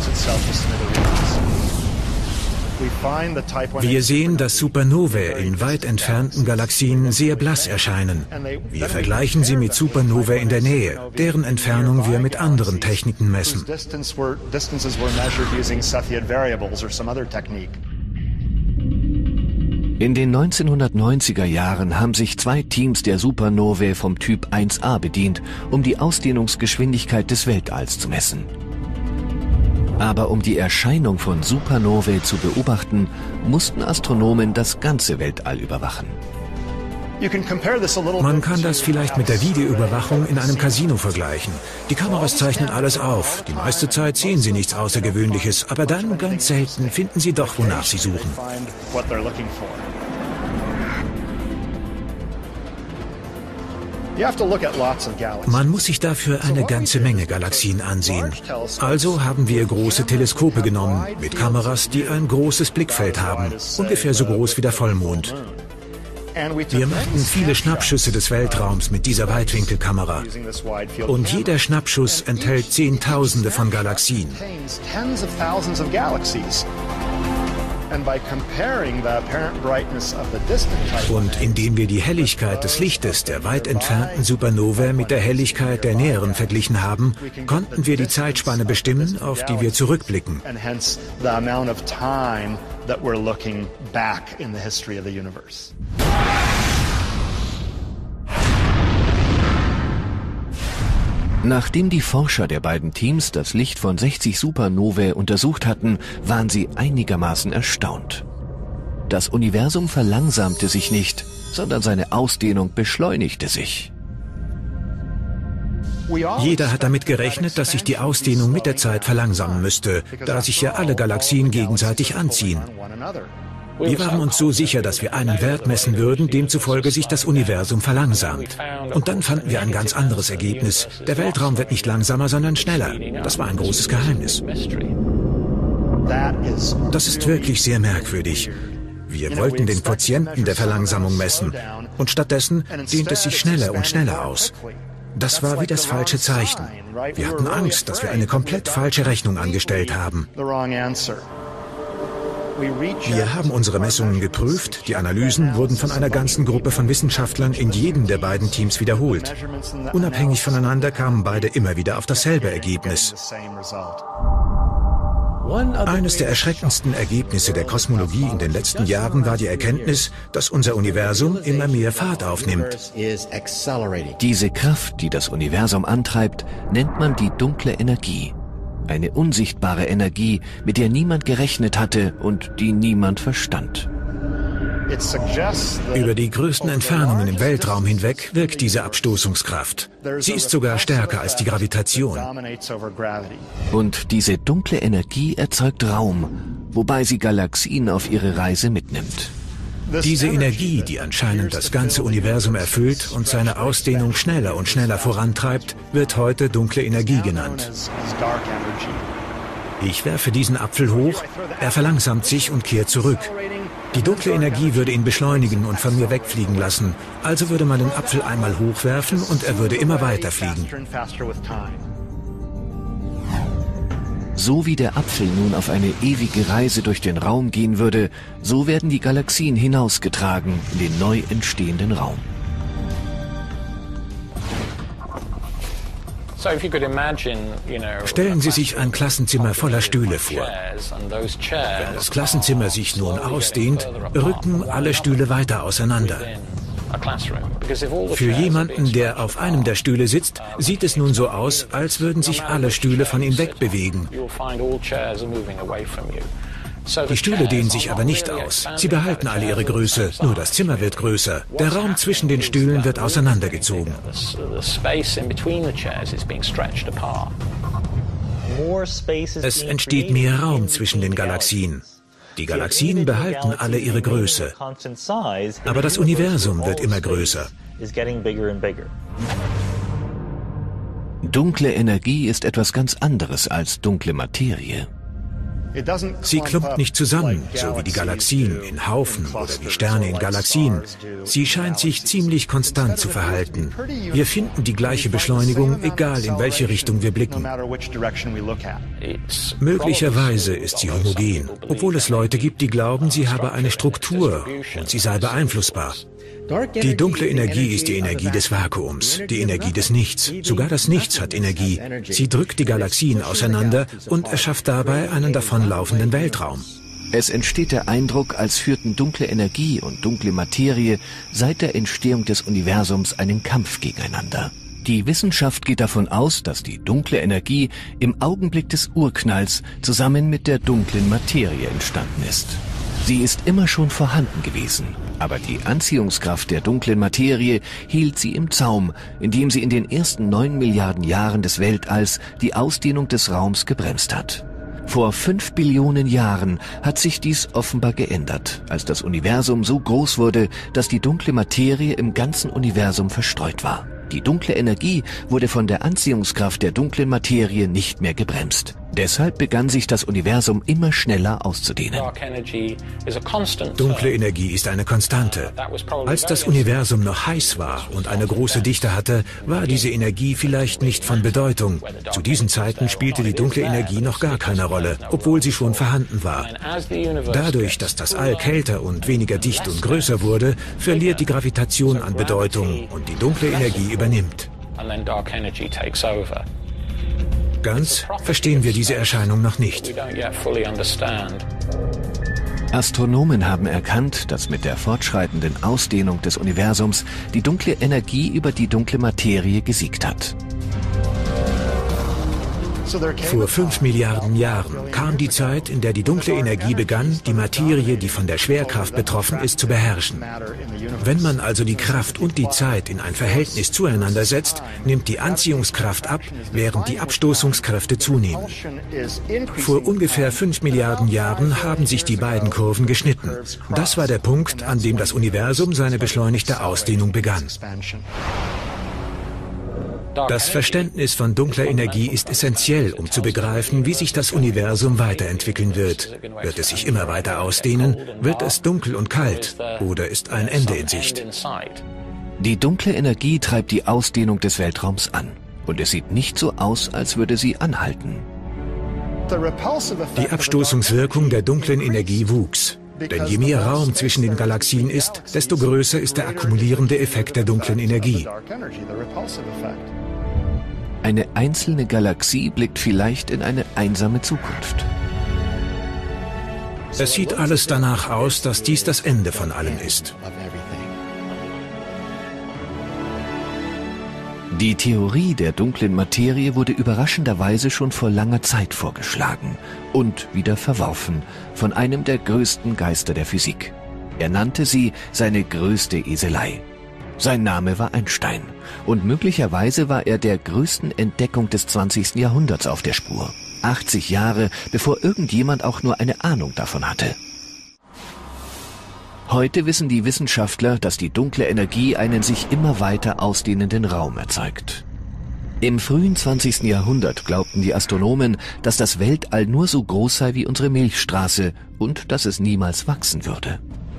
Wir sehen, dass Supernovae in weit entfernten Galaxien sehr blass erscheinen. Wir vergleichen sie mit Supernovae in der Nähe, deren Entfernung wir mit anderen Techniken messen.
In den neunzehnhundertneunziger Jahren haben sich zwei Teams der Supernovae vom Typ eins a bedient, um die Ausdehnungsgeschwindigkeit des Weltalls zu messen. Aber um die Erscheinung von Supernovae zu beobachten, mussten Astronomen das ganze Weltall überwachen.
Man kann das vielleicht mit der Videoüberwachung in einem Casino vergleichen. Die Kameras zeichnen alles auf. Die meiste Zeit sehen sie nichts Außergewöhnliches, aber dann, ganz selten, finden sie doch, wonach sie suchen. Man muss sich dafür eine ganze Menge Galaxien ansehen. Also haben wir große Teleskope genommen, mit Kameras, die ein großes Blickfeld haben, ungefähr so groß wie der Vollmond. Wir machten viele Schnappschüsse des Weltraums mit dieser Weitwinkelkamera. Und jeder Schnappschuss enthält Zehntausende von Galaxien. Und indem wir die Helligkeit des Lichtes der weit entfernten Supernovae mit der Helligkeit der näheren verglichen haben, konnten wir die Zeitspanne bestimmen, auf die wir zurückblicken.
Nachdem die Forscher der beiden Teams das Licht von sechzig Supernovae untersucht hatten, waren sie einigermaßen erstaunt. Das Universum verlangsamte sich nicht, sondern seine Ausdehnung beschleunigte sich.
Jeder hat damit gerechnet, dass sich die Ausdehnung mit der Zeit verlangsamen müsste, da sich ja alle Galaxien gegenseitig anziehen. Wir waren uns so sicher, dass wir einen Wert messen würden, demzufolge sich das Universum verlangsamt. Und dann fanden wir ein ganz anderes Ergebnis. Der Weltraum wird nicht langsamer, sondern schneller. Das war ein großes Geheimnis. Das ist wirklich sehr merkwürdig. Wir wollten den Quotienten der Verlangsamung messen. Und stattdessen dehnt es sich schneller und schneller aus. Das war wie das falsche Zeichen. Wir hatten Angst, dass wir eine komplett falsche Rechnung angestellt haben. Wir haben unsere Messungen geprüft, die Analysen wurden von einer ganzen Gruppe von Wissenschaftlern in jedem der beiden Teams wiederholt. Unabhängig voneinander kamen beide immer wieder auf dasselbe Ergebnis. Eines der erschreckendsten Ergebnisse der Kosmologie in den letzten Jahren war die Erkenntnis, dass unser Universum immer mehr Fahrt aufnimmt.
Diese Kraft, die das Universum antreibt, nennt man die dunkle Energie. Eine unsichtbare Energie, mit der niemand gerechnet hatte und die niemand verstand.
Über die größten Entfernungen im Weltraum hinweg wirkt diese Abstoßungskraft. Sie ist sogar stärker als die Gravitation.
Und diese dunkle Energie erzeugt Raum, wobei sie Galaxien auf ihre Reise mitnimmt.
Diese Energie, die anscheinend das ganze Universum erfüllt und seine Ausdehnung schneller und schneller vorantreibt, wird heute dunkle Energie genannt. Ich werfe diesen Apfel hoch, er verlangsamt sich und kehrt zurück. Die dunkle Energie würde ihn beschleunigen und von mir wegfliegen lassen, also würde man den Apfel einmal hochwerfen und er würde immer weiter fliegen.
So wie der Apfel nun auf eine ewige Reise durch den Raum gehen würde, so werden die Galaxien hinausgetragen in den neu entstehenden Raum.
Stellen Sie sich ein Klassenzimmer voller Stühle vor. Wenn das Klassenzimmer sich nun ausdehnt, rücken alle Stühle weiter auseinander. Für jemanden, der auf einem der Stühle sitzt, sieht es nun so aus, als würden sich alle Stühle von ihm wegbewegen. Die Stühle dehnen sich aber nicht aus. Sie behalten alle ihre Größe, nur das Zimmer wird größer. Der Raum zwischen den Stühlen wird auseinandergezogen. Es entsteht mehr Raum zwischen den Galaxien. Die Galaxien behalten alle ihre Größe. Aber das Universum wird immer größer.
Dunkle Energie ist etwas ganz anderes als dunkle Materie.
Sie klumpt nicht zusammen, so wie die Galaxien in Haufen oder die Sterne in Galaxien. Sie scheint sich ziemlich konstant zu verhalten. Wir finden die gleiche Beschleunigung, egal in welche Richtung wir blicken. Möglicherweise ist sie homogen, obwohl es Leute gibt, die glauben, sie habe eine Struktur und sie sei beeinflussbar. Die dunkle Energie ist die Energie des Vakuums, die Energie des Nichts. Sogar das Nichts hat Energie. Sie drückt die Galaxien auseinander und erschafft dabei einen davonlaufenden Weltraum.
Es entsteht der Eindruck, als führten dunkle Energie und dunkle Materie seit der Entstehung des Universums einen Kampf gegeneinander. Die Wissenschaft geht davon aus, dass die dunkle Energie im Augenblick des Urknalls zusammen mit der dunklen Materie entstanden ist. Sie ist immer schon vorhanden gewesen, aber die Anziehungskraft der dunklen Materie hielt sie im Zaum, indem sie in den ersten neun Milliarden Jahren des Weltalls die Ausdehnung des Raums gebremst hat. Vor fünf Billionen Jahren hat sich dies offenbar geändert, als das Universum so groß wurde, dass die dunkle Materie im ganzen Universum verstreut war. Die dunkle Energie wurde von der Anziehungskraft der dunklen Materie nicht mehr gebremst. Deshalb begann sich das Universum immer schneller auszudehnen.
Dunkle Energie ist eine Konstante. Als das Universum noch heiß war und eine große Dichte hatte, war diese Energie vielleicht nicht von Bedeutung. Zu diesen Zeiten spielte die dunkle Energie noch gar keine Rolle, obwohl sie schon vorhanden war. Dadurch, dass das All kälter und weniger dicht und größer wurde, verliert die Gravitation an Bedeutung und die dunkle Energie übernimmt. Ganz verstehen wir diese Erscheinung noch nicht.
Astronomen haben erkannt, dass mit der fortschreitenden Ausdehnung des Universums die dunkle Energie über die dunkle Materie gesiegt hat.
Vor fünf Milliarden Jahren kam die Zeit, in der die dunkle Energie begann, die Materie, die von der Schwerkraft betroffen ist, zu beherrschen. Wenn man also die Kraft und die Zeit in ein Verhältnis zueinander setzt, nimmt die Anziehungskraft ab, während die Abstoßungskräfte zunehmen. Vor ungefähr fünf Milliarden Jahren haben sich die beiden Kurven geschnitten. Das war der Punkt, an dem das Universum seine beschleunigte Ausdehnung begann. Das Verständnis von dunkler Energie ist essentiell, um zu begreifen, wie sich das Universum weiterentwickeln wird. Wird es sich immer weiter ausdehnen? Wird es dunkel und kalt? Oder ist ein Ende in Sicht?
Die dunkle Energie treibt die Ausdehnung des Weltraums an. Und es sieht nicht so aus, als würde sie anhalten.
Die Abstoßungswirkung der dunklen Energie wuchs. Denn je mehr Raum zwischen den Galaxien ist, desto größer ist der akkumulierende Effekt der dunklen Energie.
Eine einzelne Galaxie blickt vielleicht in eine einsame Zukunft.
Es sieht alles danach aus, dass dies das Ende von allem ist.
Die Theorie der dunklen Materie wurde überraschenderweise schon vor langer Zeit vorgeschlagen und wieder verworfen von einem der größten Geister der Physik. Er nannte sie seine größte Eselei. Sein Name war Einstein und möglicherweise war er der größten Entdeckung des zwanzigsten Jahrhunderts auf der Spur. achtzig Jahre, bevor irgendjemand auch nur eine Ahnung davon hatte. Heute wissen die Wissenschaftler, dass die dunkle Energie einen sich immer weiter ausdehnenden Raum erzeugt. Im frühen zwanzigsten Jahrhundert glaubten die Astronomen, dass das Weltall nur so groß sei wie unsere Milchstraße und dass es niemals wachsen würde.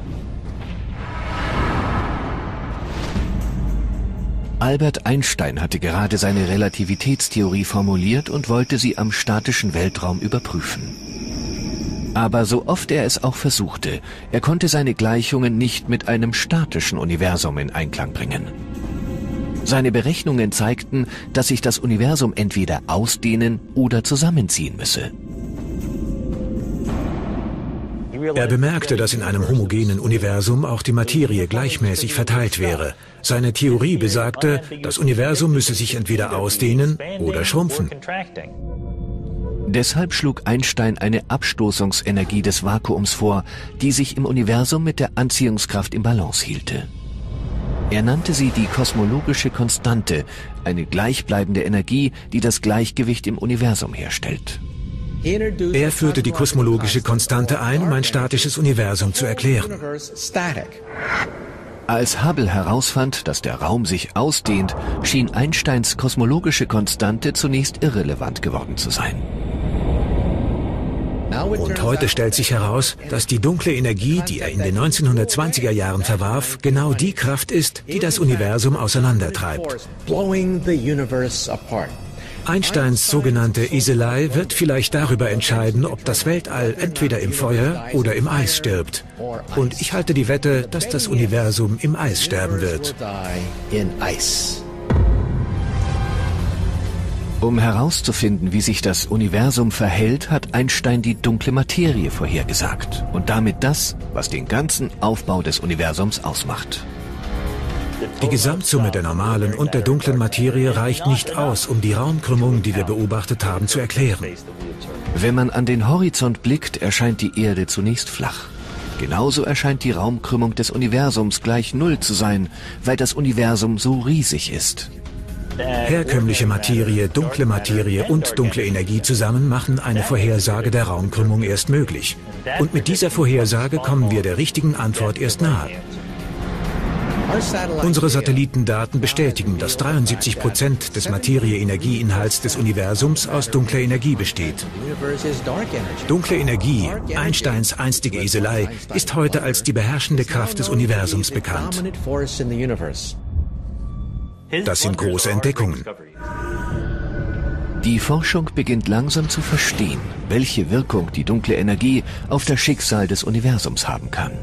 Albert Einstein hatte gerade seine Relativitätstheorie formuliert und wollte sie am statischen Weltraum überprüfen. Aber so oft er es auch versuchte, er konnte seine Gleichungen nicht mit einem statischen Universum in Einklang bringen. Seine Berechnungen zeigten, dass sich das Universum entweder ausdehnen oder zusammenziehen müsse.
Er bemerkte, dass in einem homogenen Universum auch die Materie gleichmäßig verteilt wäre. Seine Theorie besagte, das Universum müsse sich entweder ausdehnen oder schrumpfen.
Deshalb schlug Einstein eine Abstoßungsenergie des Vakuums vor, die sich im Universum mit der Anziehungskraft im Balance hielte. Er nannte sie die kosmologische Konstante, eine gleichbleibende Energie, die das Gleichgewicht im Universum herstellt.
Er führte die kosmologische Konstante ein, um ein statisches Universum zu erklären.
Als Hubble herausfand, dass der Raum sich ausdehnt, schien Einsteins kosmologische Konstante zunächst irrelevant geworden zu sein.
Und heute stellt sich heraus, dass die dunkle Energie, die er in den neunzehnhundertzwanziger Jahren verwarf, genau die Kraft ist, die das Universum auseinandertreibt. Einsteins sogenannte Eselei wird vielleicht darüber entscheiden, ob das Weltall entweder im Feuer oder im Eis stirbt. Und ich halte die Wette, dass das Universum im Eis sterben wird.
Um herauszufinden, wie sich das Universum verhält, hat Einstein die dunkle Materie vorhergesagt und damit das, was den ganzen Aufbau des Universums ausmacht.
Die Gesamtsumme der normalen und der dunklen Materie reicht nicht aus, um die Raumkrümmung, die wir beobachtet haben, zu erklären.
Wenn man an den Horizont blickt, erscheint die Erde zunächst flach. Genauso erscheint die Raumkrümmung des Universums gleich Null zu sein, weil das Universum so riesig ist.
Herkömmliche Materie, dunkle Materie und dunkle Energie zusammen machen eine Vorhersage der Raumkrümmung erst möglich. Und mit dieser Vorhersage kommen wir der richtigen Antwort erst nahe. Unsere Satellitendaten bestätigen, dass dreiundsiebzig Prozent des Materie-Energieinhalts des Universums aus dunkler Energie besteht. Dunkle Energie, Einsteins einstige Eselei, ist heute als die beherrschende Kraft des Universums bekannt. Das sind große Entdeckungen.
Die Forschung beginnt langsam zu verstehen, welche Wirkung die dunkle Energie auf das Schicksal des Universums haben kann.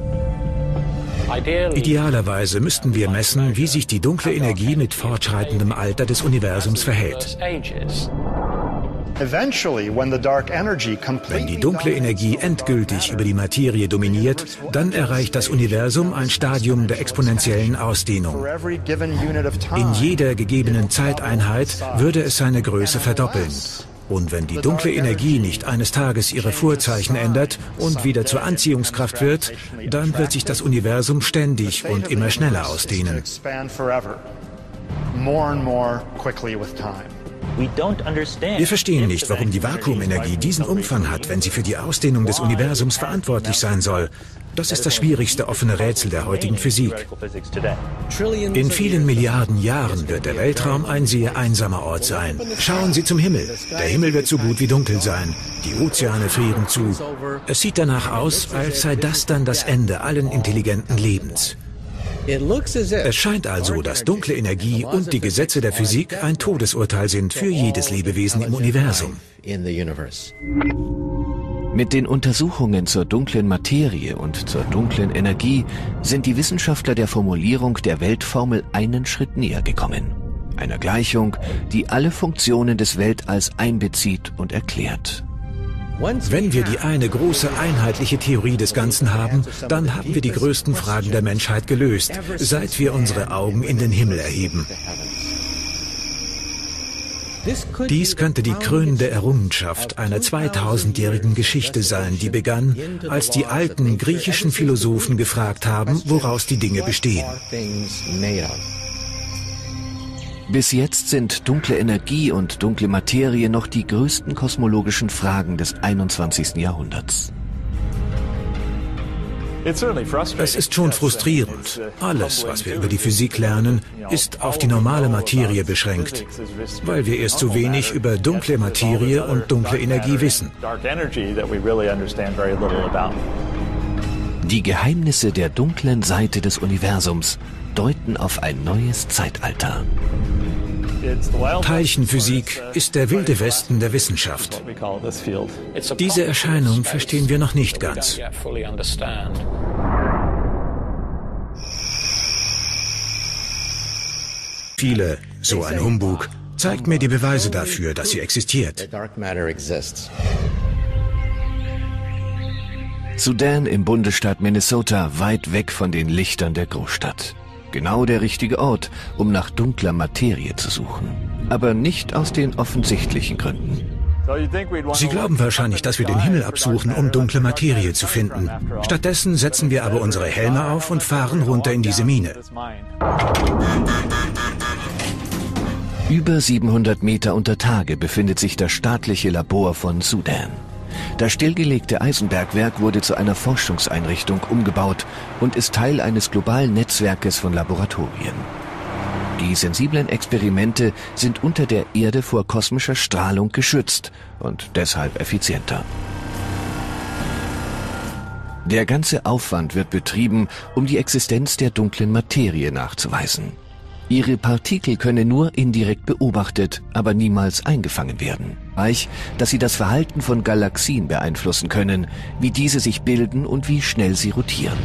Idealerweise müssten wir messen, wie sich die dunkle Energie mit fortschreitendem Alter des Universums verhält. Wenn die dunkle Energie endgültig über die Materie dominiert, dann erreicht das Universum ein Stadium der exponentiellen Ausdehnung. In jeder gegebenen Zeiteinheit würde es seine Größe verdoppeln. Und wenn die dunkle Energie nicht eines Tages ihre Vorzeichen ändert und wieder zur Anziehungskraft wird, dann wird sich das Universum ständig und immer schneller ausdehnen. Wir verstehen nicht, warum die Vakuumenergie diesen Umfang hat, wenn sie für die Ausdehnung des Universums verantwortlich sein soll. Das ist das schwierigste offene Rätsel der heutigen Physik. In vielen Milliarden Jahren wird der Weltraum ein sehr einsamer Ort sein. Schauen Sie zum Himmel. Der Himmel wird so gut wie dunkel sein. Die Ozeane frieren zu. Es sieht danach aus, als sei das dann das Ende allen intelligenten Lebens. Es scheint also, dass dunkle Energie und die Gesetze der Physik ein Todesurteil sind für jedes Lebewesen im Universum.
Mit den Untersuchungen zur dunklen Materie und zur dunklen Energie sind die Wissenschaftler der Formulierung der Weltformel einen Schritt näher gekommen. Einer Gleichung, die alle Funktionen des Weltalls einbezieht und erklärt.
Wenn wir die eine große einheitliche Theorie des Ganzen haben, dann haben wir die größten Fragen der Menschheit gelöst, seit wir unsere Augen in den Himmel erheben. Dies könnte die krönende Errungenschaft einer zweitausendjährigen Geschichte sein, die begann, als die alten griechischen Philosophen gefragt haben, woraus die Dinge bestehen.
Bis jetzt sind dunkle Energie und dunkle Materie noch die größten kosmologischen Fragen des einundzwanzigsten Jahrhunderts.
Es ist schon frustrierend. Alles, was wir über die Physik lernen, ist auf die normale Materie beschränkt, weil wir erst zu wenig über dunkle Materie und dunkle Energie wissen.
Die Geheimnisse der dunklen Seite des Universums deuten auf ein neues Zeitalter.
Teilchenphysik ist der wilde Westen der Wissenschaft. Diese Erscheinung verstehen wir noch nicht ganz. Viele, so ein Humbug, zeigt mir die Beweise dafür, dass sie existiert.
Sudan im Bundesstaat Minnesota, weit weg von den Lichtern der Großstadt. Genau der richtige Ort, um nach dunkler Materie zu suchen. Aber nicht aus den offensichtlichen Gründen.
Sie glauben wahrscheinlich, dass wir den Himmel absuchen, um dunkle Materie zu finden. Stattdessen setzen wir aber unsere Helme auf und fahren runter in diese Mine.
Über siebenhundert Meter unter Tage befindet sich das staatliche Labor von Sudan. Das stillgelegte Eisenbergwerk wurde zu einer Forschungseinrichtung umgebaut und ist Teil eines globalen Netzwerkes von Laboratorien. Die sensiblen Experimente sind unter der Erde vor kosmischer Strahlung geschützt und deshalb effizienter. Der ganze Aufwand wird betrieben, um die Existenz der dunklen Materie nachzuweisen. Ihre Partikel können nur indirekt beobachtet, aber niemals eingefangen werden. Reich, dass sie das Verhalten von Galaxien beeinflussen können, wie diese sich bilden und wie schnell sie rotieren.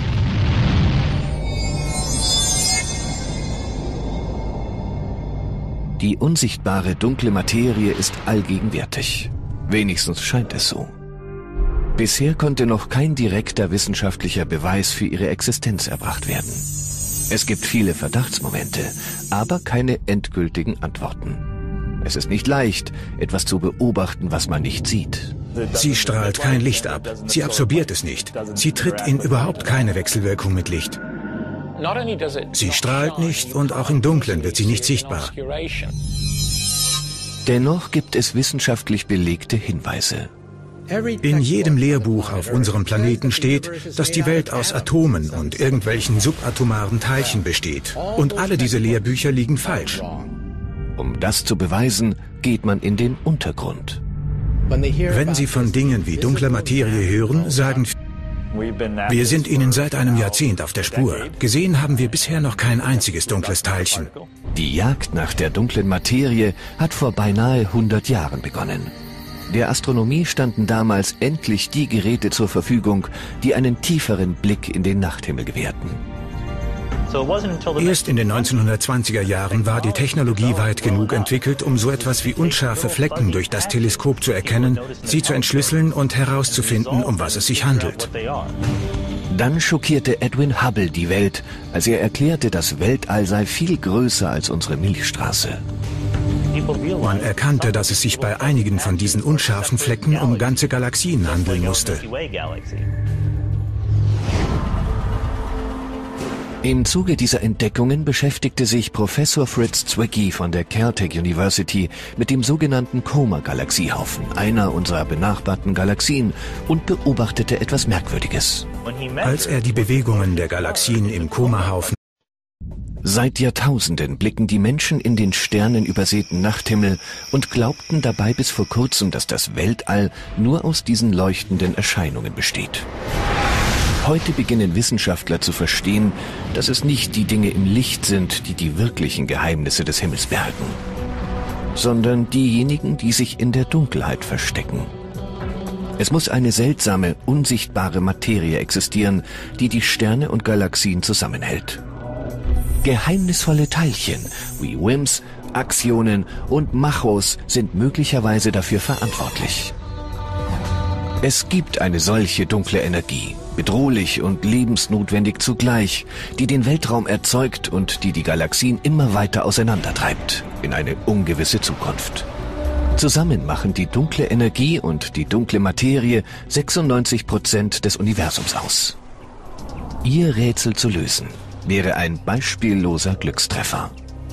Die unsichtbare dunkle Materie ist allgegenwärtig. Wenigstens scheint es so. Bisher konnte noch kein direkter wissenschaftlicher Beweis für ihre Existenz erbracht werden. Es gibt viele Verdachtsmomente, aber keine endgültigen Antworten. Es ist nicht leicht, etwas zu beobachten, was man nicht sieht.
Sie strahlt kein Licht ab. Sie absorbiert es nicht. Sie tritt in überhaupt keine Wechselwirkung mit Licht. Sie strahlt nicht und auch im Dunklen wird sie nicht sichtbar.
Dennoch gibt es wissenschaftlich belegte Hinweise.
In jedem Lehrbuch auf unserem Planeten steht, dass die Welt aus Atomen und irgendwelchen subatomaren Teilchen besteht. Und alle diese Lehrbücher liegen falsch.
Um das zu beweisen, geht man in den Untergrund.
Wenn Sie von Dingen wie dunkler Materie hören, sagen viele, wir sind Ihnen seit einem Jahrzehnt auf der Spur. Gesehen haben wir bisher noch kein einziges dunkles Teilchen.
Die Jagd nach der dunklen Materie hat vor beinahe hundert Jahren begonnen. Der Astronomie standen damals endlich die Geräte zur Verfügung, die einen tieferen Blick in den Nachthimmel gewährten.
Erst in den neunzehnhundertzwanziger Jahren war die Technologie weit genug entwickelt, um so etwas wie unscharfe Flecken durch das Teleskop zu erkennen, sie zu entschlüsseln und herauszufinden, um was es sich handelt.
Dann schockierte Edwin Hubble die Welt, als er erklärte, das Weltall sei viel größer als unsere Milchstraße.
Man erkannte, dass es sich bei einigen von diesen unscharfen Flecken um ganze Galaxien handeln musste.
Im Zuge dieser Entdeckungen beschäftigte sich Professor Fritz Zwicky von der Caltech University mit dem sogenannten Coma-Galaxiehaufen, einer unserer benachbarten Galaxien, und beobachtete etwas Merkwürdiges.
Als er die Bewegungen der Galaxien im Coma-Haufen
Seit Jahrtausenden blicken die Menschen in den sternenübersäten Nachthimmel und glaubten dabei bis vor kurzem, dass das Weltall nur aus diesen leuchtenden Erscheinungen besteht. Heute beginnen Wissenschaftler zu verstehen, dass es nicht die Dinge im Licht sind, die die wirklichen Geheimnisse des Himmels bergen, sondern diejenigen, die sich in der Dunkelheit verstecken. Es muss eine seltsame, unsichtbare Materie existieren, die die Sterne und Galaxien zusammenhält. Geheimnisvolle Teilchen wie W I M Ps, Axionen und Machos sind möglicherweise dafür verantwortlich. Es gibt eine solche dunkle Energie, bedrohlich und lebensnotwendig zugleich, die den Weltraum erzeugt und die die Galaxien immer weiter auseinandertreibt in eine ungewisse Zukunft. Zusammen machen die dunkle Energie und die dunkle Materie sechsundneunzig Prozent des Universums aus. Ihr Rätsel zu lösen wäre ein beispielloser Glückstreffer.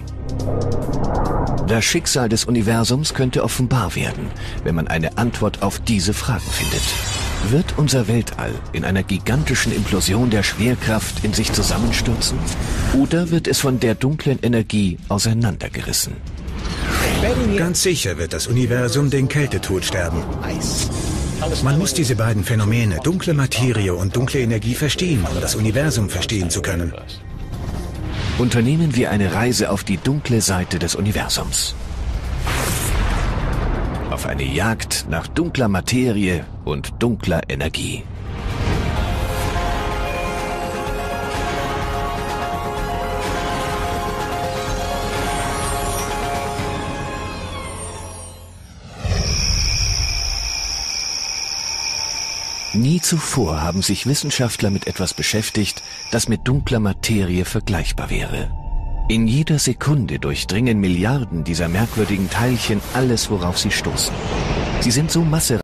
Das Schicksal des Universums könnte offenbar werden, wenn man eine Antwort auf diese Fragen findet. Wird unser Weltall in einer gigantischen Implosion der Schwerkraft in sich zusammenstürzen? Oder wird es von der dunklen Energie auseinandergerissen?
Ganz sicher wird das Universum den Kältetod sterben. Man muss diese beiden Phänomene, dunkle Materie und dunkle Energie, verstehen, um das Universum verstehen zu können.
Unternehmen wir eine Reise auf die dunkle Seite des Universums. Auf eine Jagd nach dunkler Materie und dunkler Energie. Nie Nie zuvor haben sich Wissenschaftler mit etwas beschäftigt, das mit dunkler Materie vergleichbar wäre. In jeder Sekunde durchdringen Milliarden dieser merkwürdigen Teilchen alles, worauf sie stoßen. Sie sind so massereich,